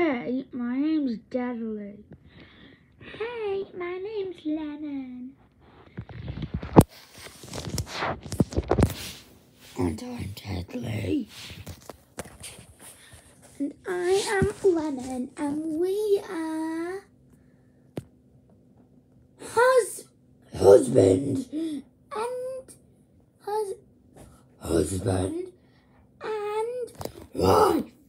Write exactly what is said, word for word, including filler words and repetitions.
Hey, my name's Dudley. Hey, my name's Lennon. And I'm Dudley. And I am Lennon, and we are hus husband and hus husband and wife.